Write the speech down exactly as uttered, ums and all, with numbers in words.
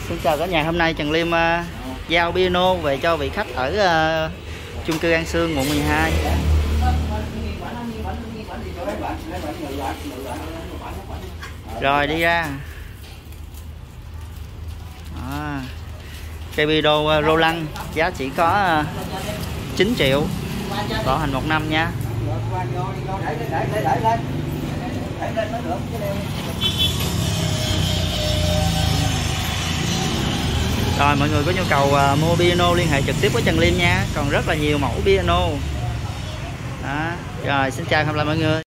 Xin chào cả nhà, hôm nay Trần Liêm uh, giao piano về cho vị khách ở uh, chung cư An Sương quận mười hai. Rồi đi ra. Đó. Cây piano uh, Roland giá chỉ có uh, chín triệu, bảo hành một năm nha. Rồi mọi người có nhu cầu uh, mua piano liên hệ trực tiếp với Trần Liêm nha, còn rất là nhiều mẫu piano. Đó. Rồi xin chào, hẹn gặp lại mọi người.